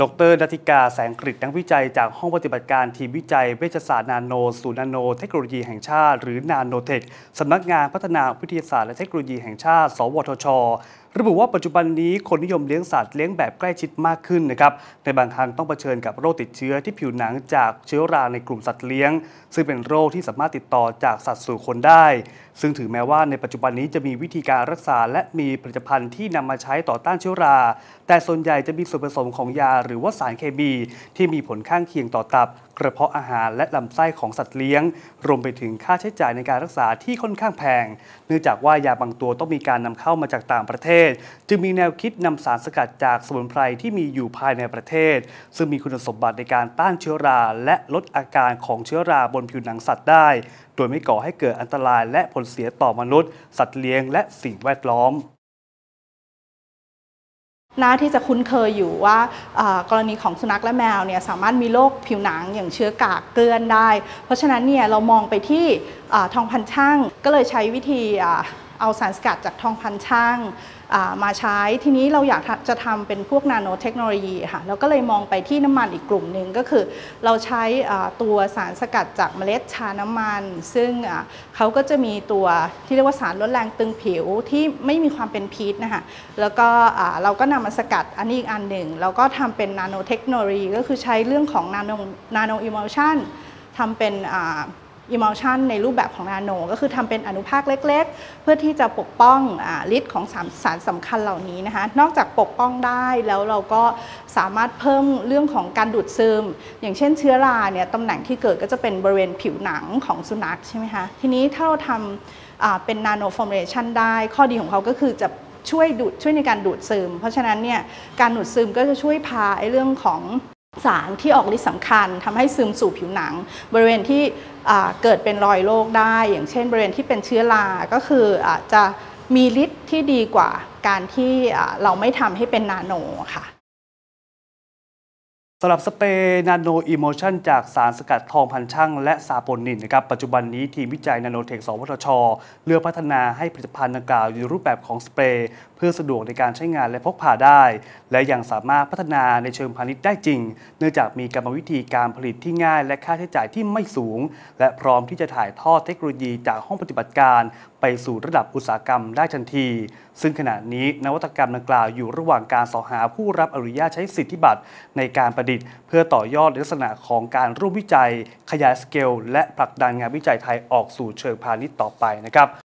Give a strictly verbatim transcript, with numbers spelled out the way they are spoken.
ดร.ณัฐิกา แสงกฤษนักวิจัยจากห้องปฏิบัติการทีมวิจัยเวชศาสตร์นาโนศูนย์นาโนเทคโนโลยีแห่งชาติหรือนาโนเทคสำนักงานพัฒนาวิทยาศาสตร์และเทคโนโลยีแห่งชาติสวทช.ระบุว่าปัจจุบันนี้คนนิยมเลี้ยงสัตว์เลี้ยงแบบใกล้ชิดมากขึ้นนะครับในบางครั้งต้องเผชิญกับโรคติดเชื้อที่ผิวหนังจากเชื้อราในกลุ่มสัตว์เลี้ยงซึ่งเป็นโรคที่สามารถติดต่อจากสัตว์สู่คนได้ซึ่งถือแม้ว่าในปัจจุบันนี้จะมีวิธีการรักษาและมีผลิตภัณฑ์ที่นำมาใช้ต่อต้านเชื้อราแต่ส่วนใหญ่จะมีส่วนผสมของยาหรือว่าสารเคมีที่มีผลข้างเคียงต่อตับกระเพาะอาหารและลำไส้ของสัตว์เลี้ยงรวมไปถึงค่าใช้จ่ายในการรักษาที่ค่อนข้างแพงเนื่องจากว่ายาบางตัวต้องมีการนำเข้ามาจากต่างประเทศจึงมีแนวคิดนำสารสกัดจากสมุนไพรที่มีอยู่ภายในประเทศซึ่งมีคุณสมบัติในการต้านเชื้อราและลดอาการของเชื้อราบนผิวหนังสัตว์ได้โดยไม่ก่อให้เกิดอันตรายและผลเสียต่อมนุษย์สัตว์เลี้ยงและสิ่งแวดล้อมน่าที่จะคุ้นเคยอยู่ว่ากรณีของสุนัขและแมวเนี่ยสามารถมีโรคผิวหนังอย่างเชื้อกากเกลื่อนได้เพราะฉะนั้นเนี่ยเรามองไปที่ทองพันช่างก็เลยใช้วิธีเอาสารสกัดจากทองพันช่างมาใช้ทีนี้เราอยากจะทำเป็นพวกนาโนเทคโนโลยีค่ะเราก็เลยมองไปที่น้ำมันอีกกลุ่มหนึ่งก็คือเราใช้ตัวสารสกัดจากเมล็ดชาน้ำมันซึ่งเขาก็จะมีตัวที่เรียกว่าสารลดแรงตึงผิวที่ไม่มีความเป็นพิษนะคะแล้วก็เราก็นำมาสกัดอันนี้อีกอันหนึ่งแล้วก็ทำเป็นนาโนเทคโนโลยีก็คือใช้เรื่องของนาโนนาโนอิมมัลชันทำเป็นอิมัลชันในรูปแบบของนาโนก็คือทำเป็นอนุภาคเล็กๆเพื่อที่จะปกป้องฤทธิ์ของสารสำคัญเหล่านี้นะคะนอกจากปกป้องได้แล้วเราก็สามารถเพิ่มเรื่องของการดูดซึมอย่างเช่นเชื้อราเนี่ยตำแหน่งที่เกิดก็จะเป็นบริเวณผิวหนังของสุนัขใช่ไหมคะทีนี้ถ้าเราทำเป็นนาโนฟอร์มูเลชันได้ข้อดีของเขาก็คือจะช่วยดูดช่วยในการดูดซึมเพราะฉะนั้นเนี่ยการดูดซึมก็จะช่วยพาไอ้เรื่องของสารที่ออกฤทธิ์สำคัญทำให้ซึมสู่ผิวหนังบริเวณที่เกิดเป็นรอยโรคได้อย่างเช่นบริเวณที่เป็นเชื้อราก็คืออาจจะมีฤทธิ์ที่ดีกว่าการที่เราไม่ทำให้เป็นนาโนค่ะสำหรับสเปรย์นาโนอิโมชันจากสารสกัดทองพันช่างและซาโปนินนะครับปัจจุบันนี้ทีมวิจัยนาโนเทคสวทช.เลือกพัฒนาให้ผลิตภัณฑ์ดังกล่าวอยู่ในรูปแบบของสเปรย์เพื่อสะดวกในการใช้งานและพกพาได้และยังสามารถพัฒนาในเชิงพาณิชย์ได้จริงเนื่องจากมีกรรมวิธีการผลิตที่ง่ายและค่าใช้จ่ายที่ไม่สูงและพร้อมที่จะถ่ายทอดเทคโนโลยีจากห้องปฏิบัติการไปสู่ระดับอุตสาหกรรมได้ทันทีซึ่งขณะนี้นวัตกรรมดังกล่าวอยู่ระหว่างการสอหาผู้รับอนุญาตใช้สิทธิบัตรในการประดิษฐ์เพื่อต่อยอดในลักษณะของการร่วมวิจัยขยายสเกลและผลักดันงานวิจัยไทยออกสู่เชิงพาณิชย์ต่อไปนะครับ